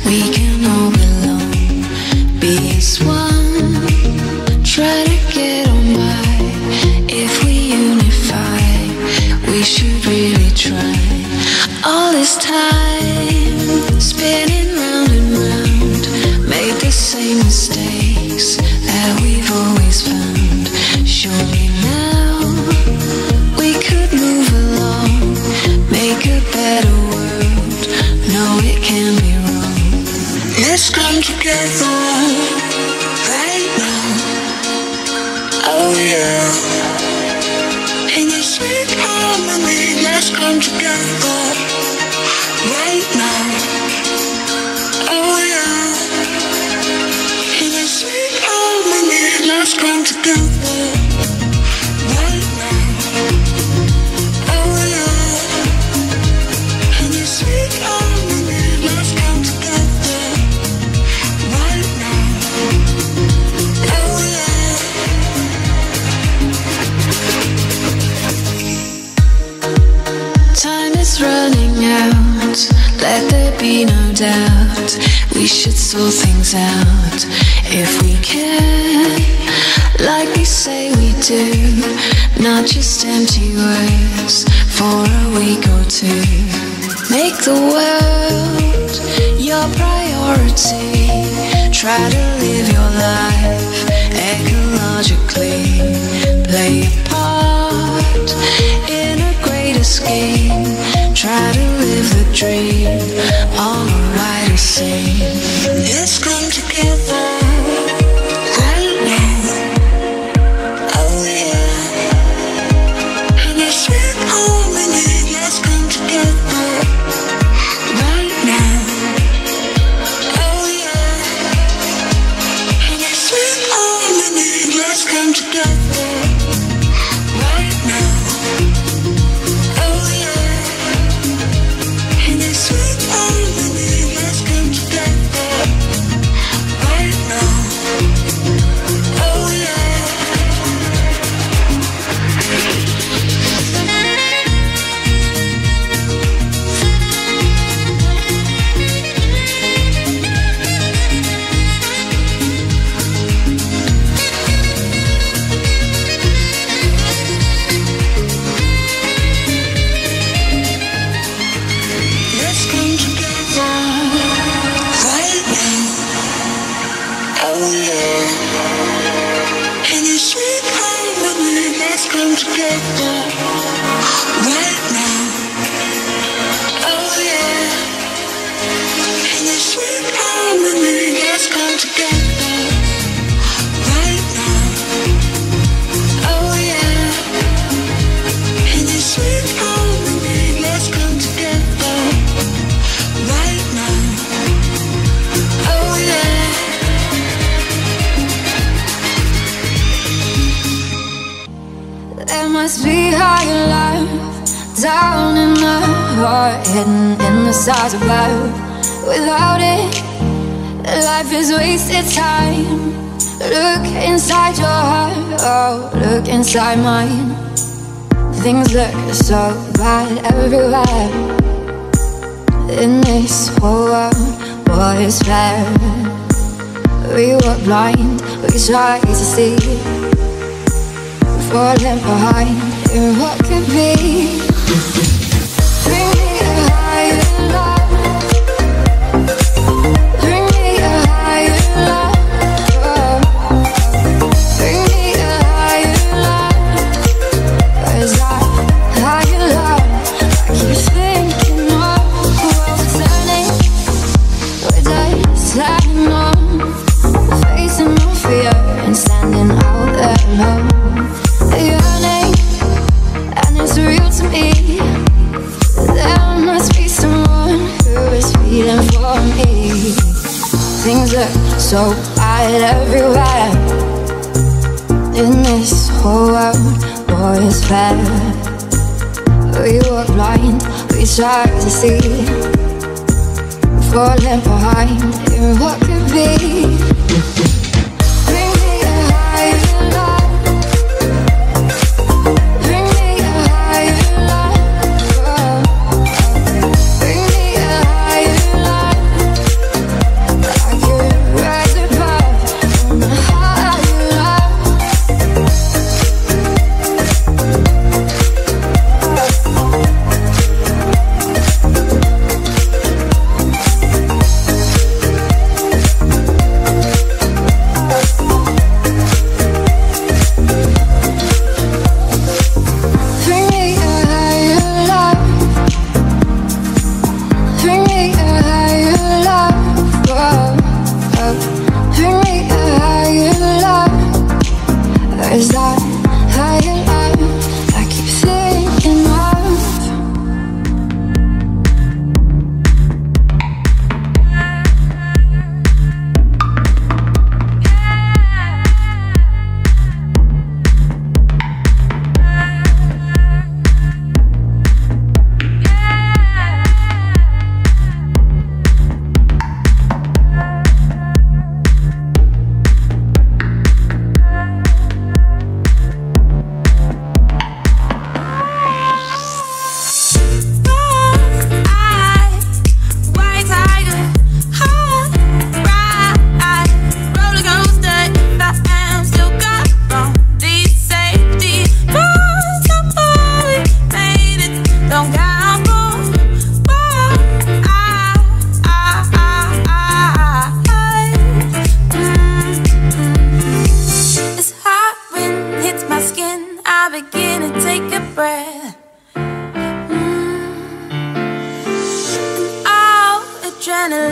We can all belong, be as one. Try to get on by. If we unify, we should really try. All this time, spinning round and round, made the same mistakes that we've always found. Surely now we could move along, make a better world. No, it can't be wrong. Let's come together right now. Oh yeah. In this sweet harmony, let's come together right now. Oh yeah. In this sweet harmony, let's come together right now. Oh yeah. In this sweet harmony, let's come together right now. Oh yeah. Time is running out, let there be no doubt. We should sort things out if we can, like we say we do. Not just empty words for a week or two. Make the world your priority. Try to live your life ecologically. Play a part in a greater scheme. Try to live the dream on a wider scene. Let's come together right now. Oh yeah. In a sweet harmony, let's come together right now. Oh yeah. In a sweet harmony, let's come together right now. Oh yeah. In a sweet harmony, let's come together right now. Oh yeah. Let's come together right now. Oh yeah. In a sweet harmony, let's come together right now. Oh yeah. In a sweet harmony, let's come together right now. Oh yeah. In a sweet harmony, let's come together right now. Oh yeah. There must be higher life down in the heart, hidden in the stars above. Without it, life is wasted time. Look inside your heart, oh, look inside mine. Things look so bad everywhere. In this whole world, what is fair? We were blind, we tried to see, falling behind in what could be. Bring me a higher love. Bring me a higher love. Bring me a higher love. Where's that higher love? I keep thinking of the world turning. We're just sliding on, facing no fear and standing out there alone. Yearning, and it's real to me. There must be someone who is feeling for me. Things look so bad everywhere. In this whole world, what is fair? We were blind, we tried to see, falling behind in what could be. Bring me a higher love. Bring me a higher love. Bring me a higher love.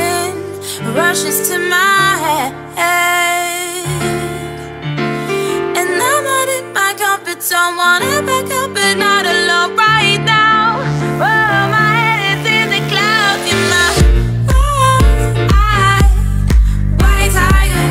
drowning rushes to my head, and I'm not in my comfort zone. Wanna back up but not alone right now. Oh, my head is in the clouds. You're my white tiger,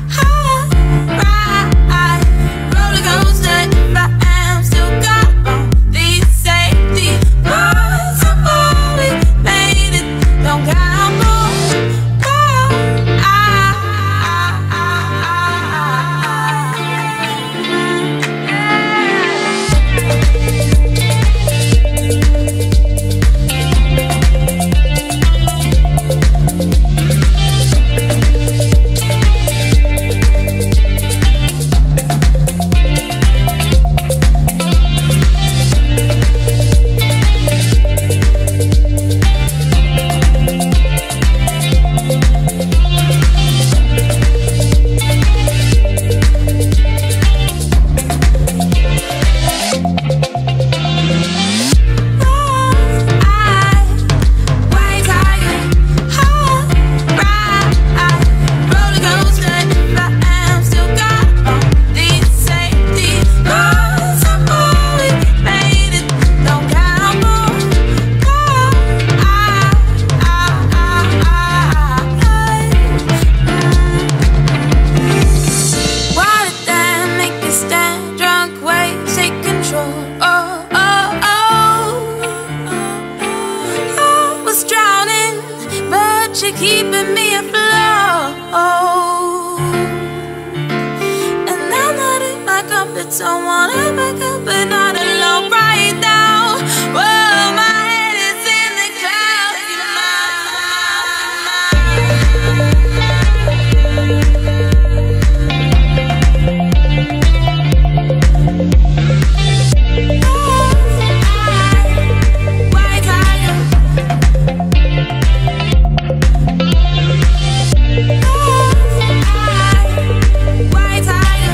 high roller coaster. If I am still got all these safety bars, I've already made it. Don't count more. Keeping me afloat, and I'm not in my comfort zone. Wanna back up but not alone right now. Whoa, my head is in the clouds. White tiger, white tiger.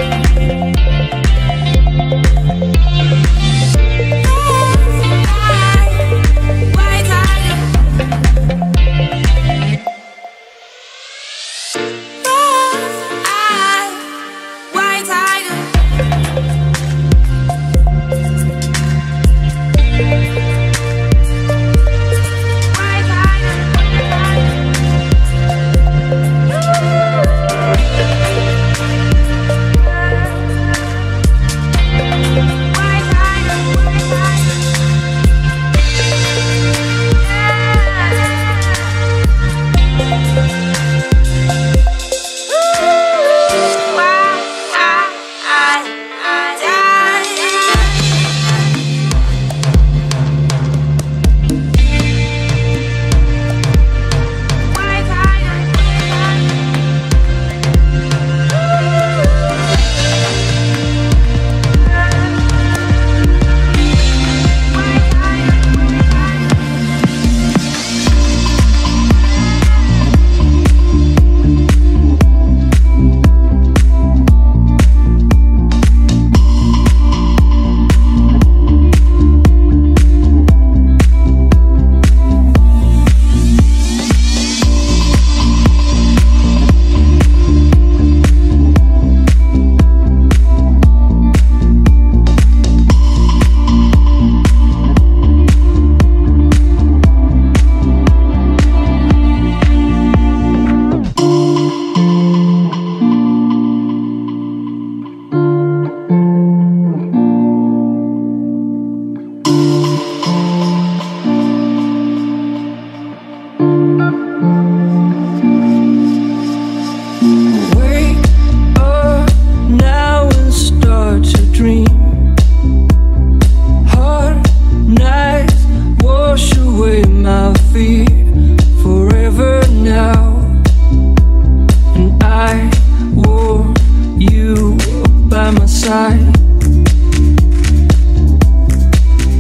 side.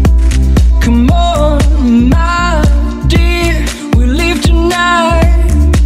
Come on, my dear, we leave tonight.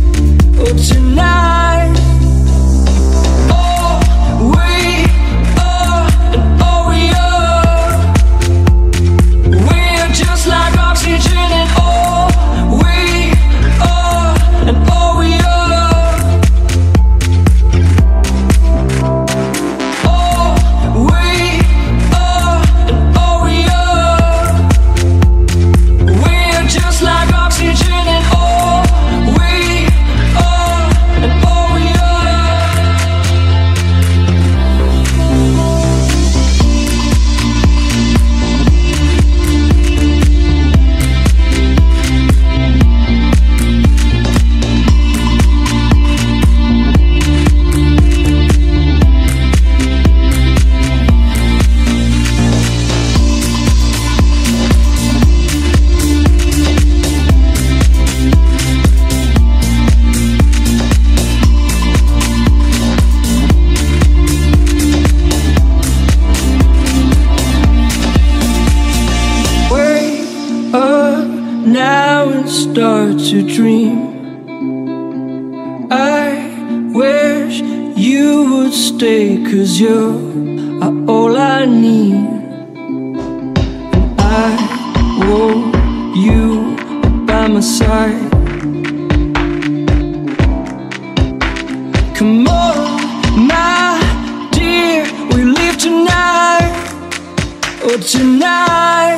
stay, 'cause you are all I need. And I want you by my side. Come on, my dear, we leave tonight. Oh, tonight.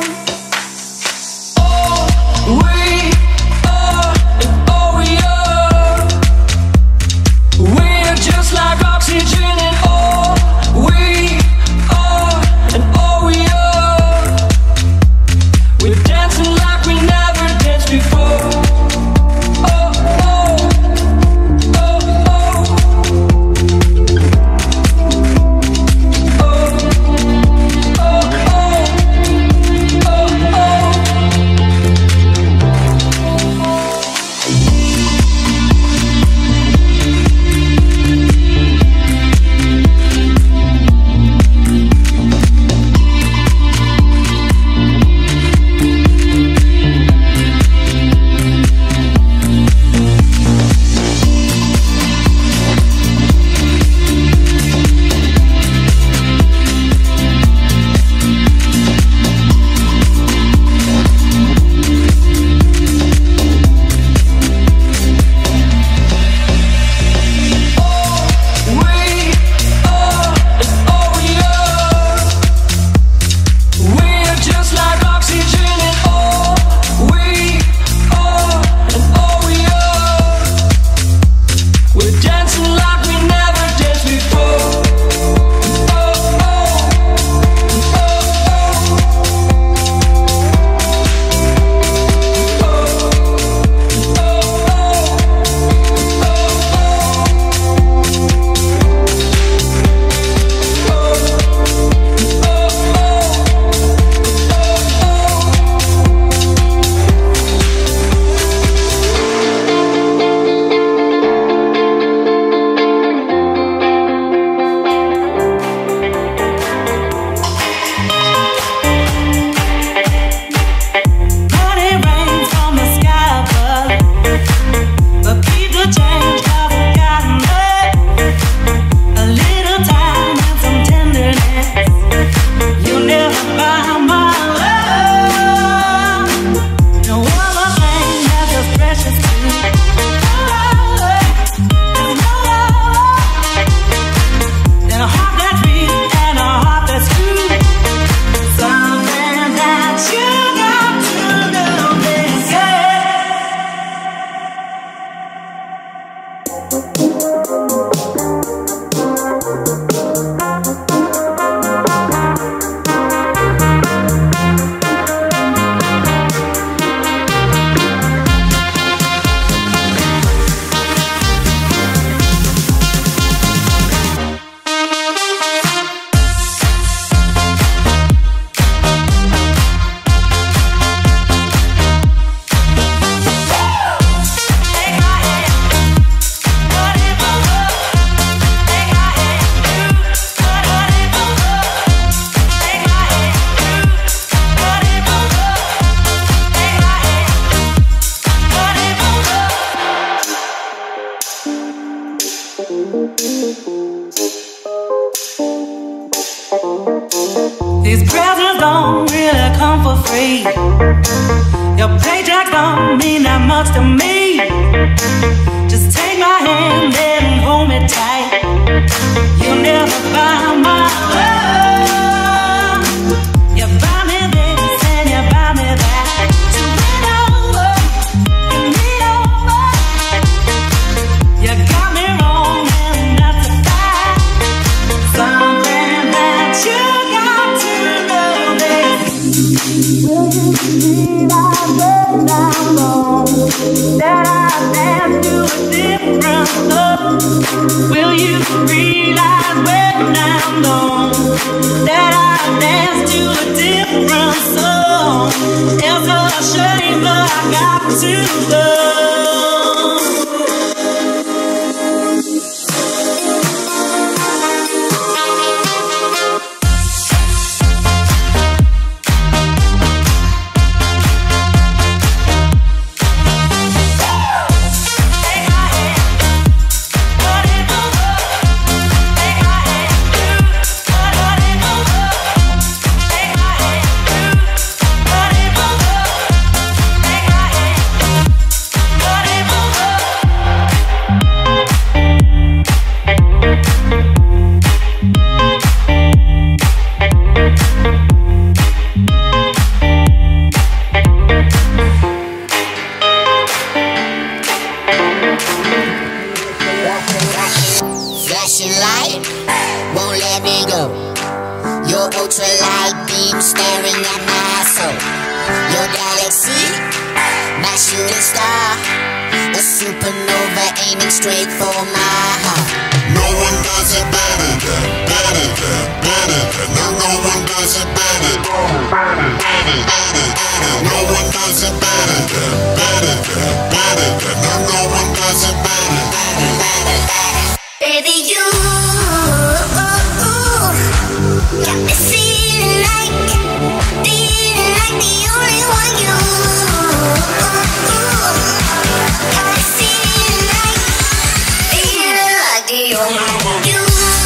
All we are and all we are. We're just like oxygen, and all we are and all we are. We're dancing like we never danced before. Oh, oh, oh, oh. These presents don't really come for free. Your paycheck don't mean that much to me. Just take my hand and hold me tight. You'll never buy my love. You buy me this and you buy me that. So lean over, you got me wrong and that's a fact. Something that you got to know this. Will you realize when I'm gone that I dance to a different song? Will you realize when I'm gone that I dance to a different song? It's a shame, but I got to go. Take my hand, Flashing light won't let me go. Your ultralight beam staring at my soul. Your galaxy, my shooting star, a supernova aiming straight for my heart. No one does it better than, better than, better than. No one does it better than, no one does it better than, better than, better than. No one does it better than. Baby, you got me feeling like the only one. You got me feeling like the only one. You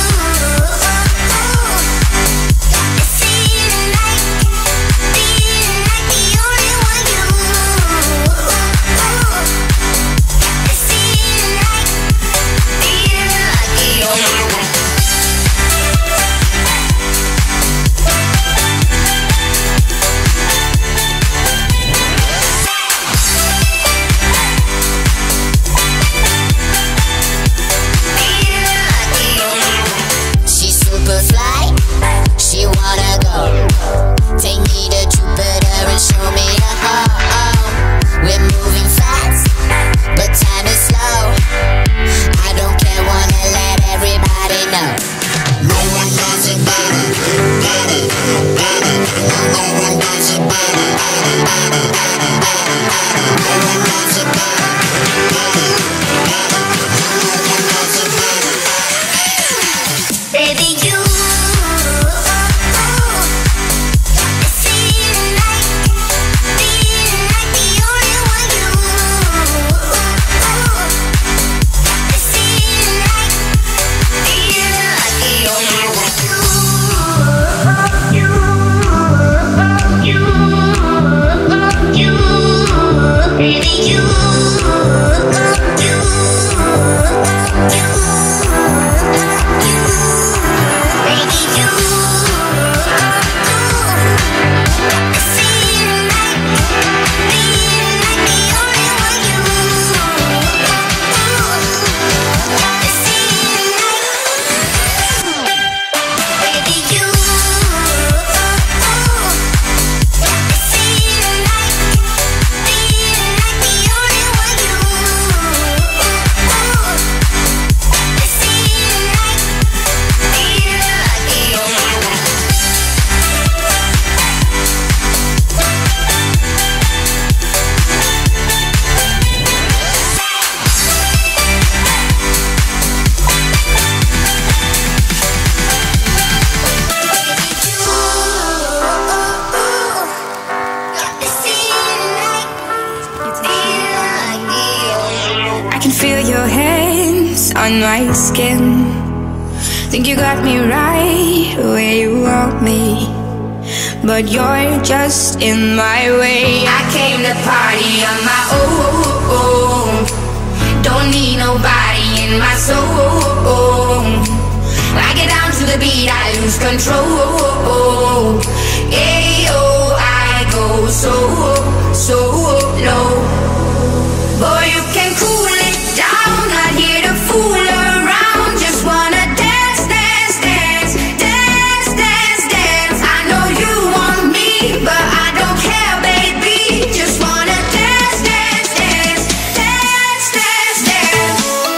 got me feeling like the only one. You got me feeling like the only one. She's super fly, she wanna go. Take me to Jupiter and show me a home. We're moving fast, but time is slow. I don't care, wanna let everybody know. No one does it better than, better than, better than. No one does it better than, better than, better than. No one does it better than, better than, better than. No one does it better than. Baby, you got me feeling like the only one. You got me feeling like the only one. Baby, you baby, you got me feeling like the only one. You got me feeling like, baby, you got me feeling like the only one. You got me feeling like the only one. I can feel your hands on my skin. Think you got me right where you want me, but you're just in my way. I came to party on my own. Don't need nobody in my soul. I get down to the beat, I lose control. Ayo, I go so low. Boy, you can cool it down, not here to fool around. Just wanna dance, dance, dance, dance, dance, dance. I know you want me, but I don't care, baby. Just wanna dance, dance, dance, dance, dance, dance.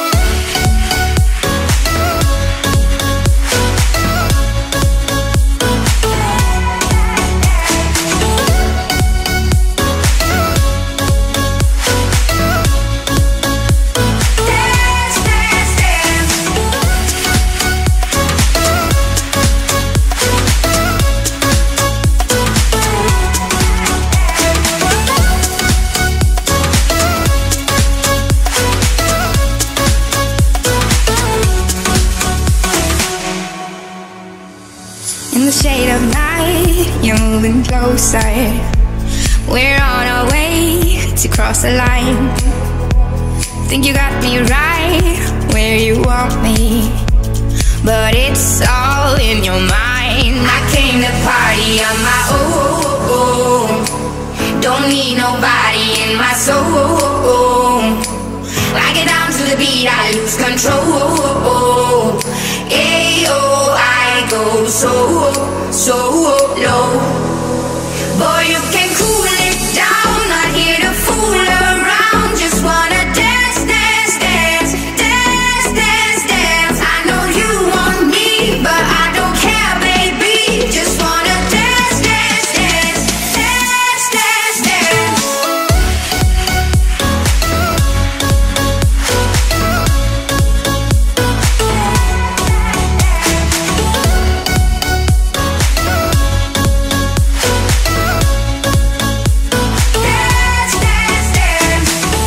In the shade of night, you're moving closer. We're on our way to cross the line. Think you got me right where you want me, but it's all in your mind. I came to party on my own. Don't need nobody in my soul. I get down to the beat, I lose control. Ayo, I go so low. Boy, you can cool it down, not here to fool around. Just wanna dance, dance, dance, dance, dance, dance. I know you want me, but I don't care, baby. Just wanna dance, dance, dance, dance, dance, dance. Dance, dance, dance.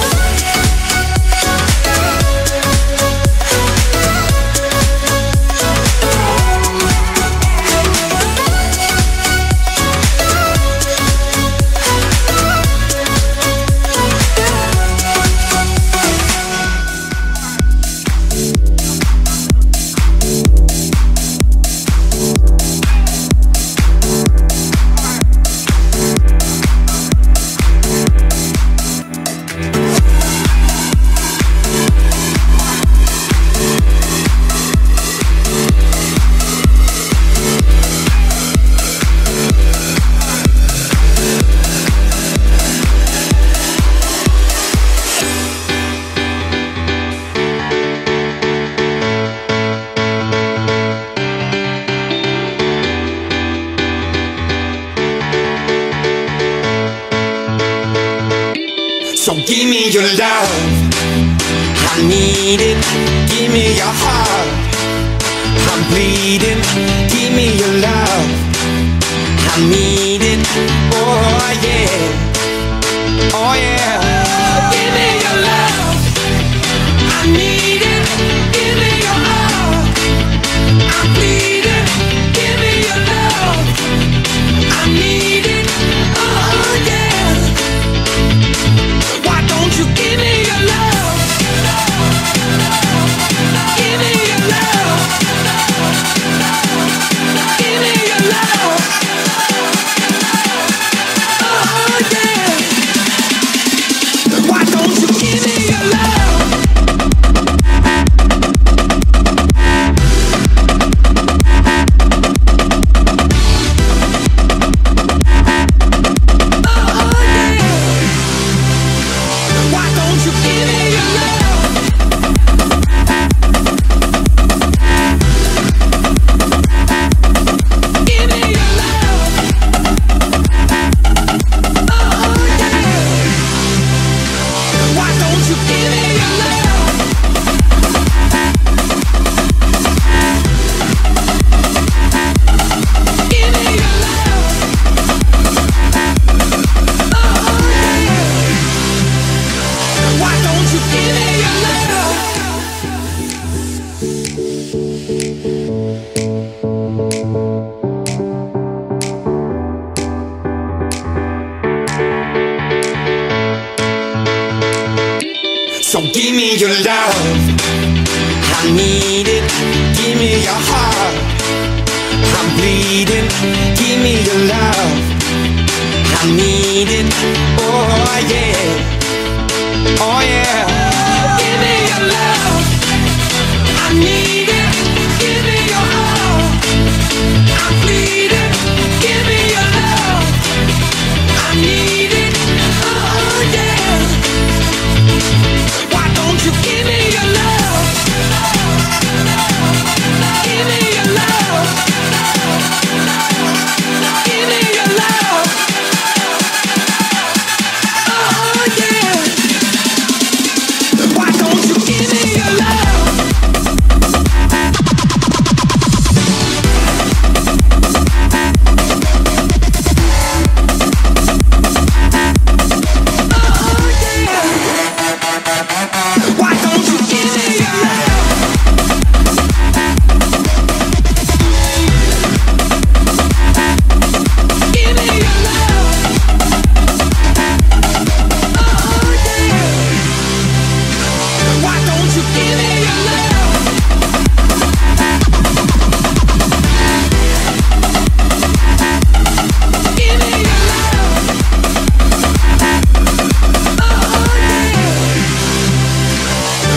So give me your love, I need it. Give me your heart, I'm bleeding. Give me your love, I need it. Oh yeah, oh yeah. Give me your love, I need it. Give me your heart, I'm bleeding. Give me your love, I need it. Oh yeah. Why don't you give me your love? Give me your love. Give me your love. Oh yeah. Why don't you give me your love? Oh yeah. Why don't you give me your love? Give me your love. Oh yeah. Why don't you give me your love? Give me your love. Oh yeah. Why don't you give me your love? So give me your love, I need it. Give me your heart, I'm bleeding. Give me your love, I need it. Oh yeah, oh yeah. Give me your love, I need it. Give me your heart, I'm bleeding. Give me your love, I need it. Oh yeah. Why don't you give me your love? Give me your love. Give me your love. Oh yeah.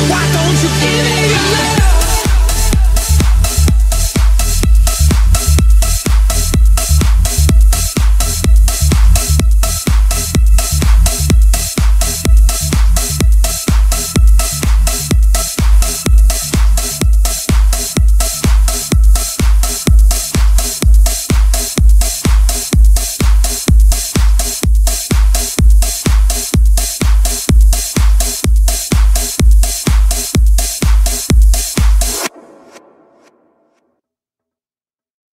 Why don't you give me your love?